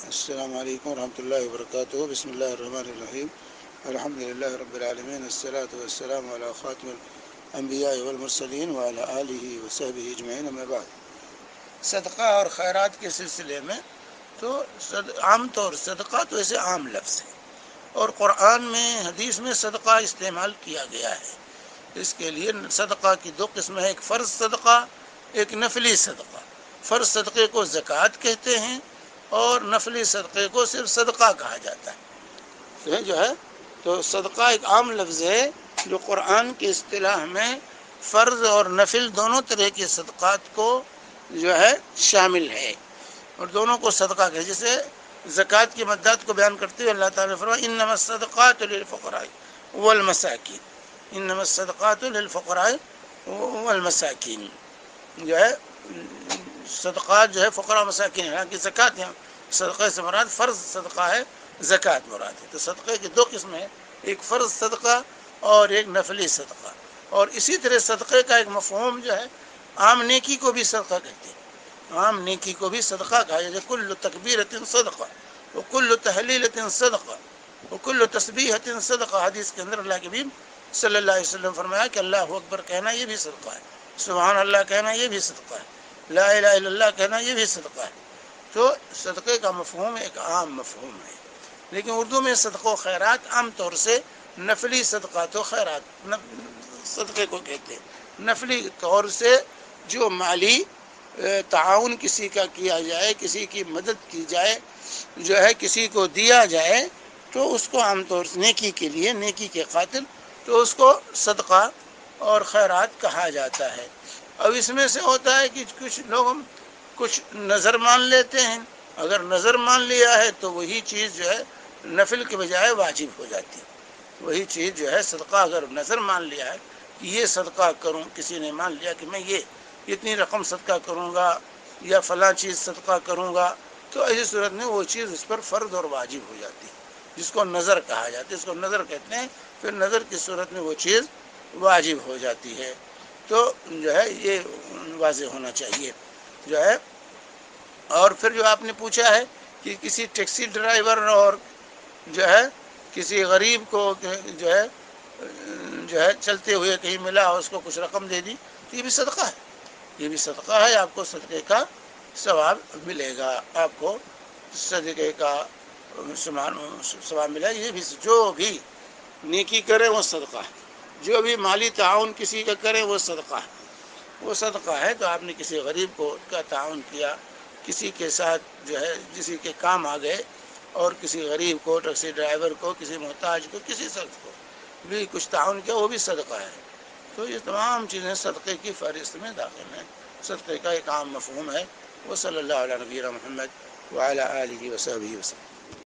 السلام علیکم ورحمatullahi وبرکاتہ. بسم اللہ الرحمن الرحیم. الحمد للہ رب العالمین. الصلاۃ والسلام علی خاتم الانبیاء والمرسلین وعلی آلہ وصحبہ اجمعین. اما بعد. صدقہ اور خیرات کے سلسلے میں تو عام طور صدقہ تو ایسے عام لفظ ہے، اور قرآن میں حدیث میں صدقہ استعمال کیا گیا ہے. اس کے لیے صدقہ کی دو قسمیں ہیں، ایک فرض صدقہ، ایک نفلی صدقہ. فرض صدقے کو زکوٰۃ کہتے ہیں اور نفلی صدقے کو صرف صدقہ کہا جاتا ہے. تو صدقہ ایک عام لفظ ہے جو قرآن کی اصطلاح میں فرض اور نفل دونوں طرح کے صدقات کو شامل ہے، اور دونوں کو صدقہ کہتے ہیں. جیسے زکوٰۃ کی مدت کو بیان کرتے ہوئے اللہ تعالیٰ نے فرمایا انما الصدقات للفقراء والمساکین. انما الصدقات للفقراء والمساکین صدقات فقراء مساکین ہے. حالانکہ زکوٰۃ یہاں صدقے سے مراد فرض صدقہ ہے، زکوٰۃ مراد ہے. تو صدقے کی دو قسمیں ہیں، ایک فرض صدقہ اور ایک نفلی صدقہ. اور اسی طرح صدقے کا ایک مفہوم عام نیکی کو بھی صدقہ کہتے ہیں. عام نیکی کو بھی صدقہ کہا جائے. کل تکبیرۃ صدقہ وکل تحلیلۃ صدقہ وکل تسبیحۃ صدقہ. حدیث کے اندر اللہ کے حبیب صلی اللہ علیہ وسلم فرمایا کہ اللہ اکبر کہنا یہ بھی صدقہ ہے، سبحان اللہ کہنا یہ بھی صدقہ ہے، لا الہ الا اللہ کہنا یہ بھی صدقہ ہے. تو صدقے کا مفہوم ایک عام مفہوم ہے. لیکن اردو میں صدقہ و خیرات عام طور سے نفلی صدقات و خیرات صدقے کو کہتے ہیں. نفلی طور سے جو مالی تعاون کسی کا کیا جائے، کسی کی مدد کی جائے، کسی کو دیا جائے، تو اس کو عام طور سے نیکی کے لیے، نیکی کے خاطر، تو اس کو صدقہ اور خیرات کہا جاتا ہے. اب اس میں سے ہوتا ہے کہ کچھ لوگ کچھ نظر مان لیتے ہیں. اگر نظر مان لیا ہے تو وہی چیز نفل کے بجائے واجب ہو جاتی ہے. وہی چیز صدقہ اگر نظر مان لیا ہے کہ یہ صدقہ کروں، کسی نے مان لیا کہ میں یہ اتنی رقم صدقہ کروں گا یا فلاں چیز صدقہ کروں گا، تو ایسی صورت میں وہ چیز اس پر فرض اور واجب ہو جاتی ہے، جس کو نظر کہا جاتا ہے. اس کو نظر کہتے ہیں. پھر نظر کی صورت میں وہ چیز واجب ہو جاتی ہے. تو یہ واضح ہونا چاہیے. اور پھر جو آپ نے پوچھا ہے کہ کسی ٹیکسی ڈرائیور اور کسی غریب کو چلتے ہوئے کہیں ملا اور اس کو کچھ رقم دے دی، تو یہ بھی صدقہ ہے. یہ بھی صدقہ ہے. آپ کو صدقے کا ثواب ملے گا، آپ کو صدقے کا ثواب ملے گا. یہ بھی جو بھی نیکی کرے وہ صدقہ ہے. جو بھی مالی تعاون کسی کا کرے وہ صدقہ ہے. وہ صدقہ ہے. تو آپ نے کسی غریب کو کا تعاون کیا، کسی کے ساتھ کسی کے کام آ گئے، اور کسی غریب کو، ٹیکسی ڈرائیور کو، کسی محتاج کو، کسی شخص کو بھی کچھ تعاون کیا، وہ بھی صدقہ ہے. تو یہ تمام چیزیں صدقے کی فہرست میں داخل ہیں. صدقے کا ایک عام مفہوم ہے. وہ صلی اللہ علیہ نبینا محمد وعلی آلہ وصحبہ وسلم.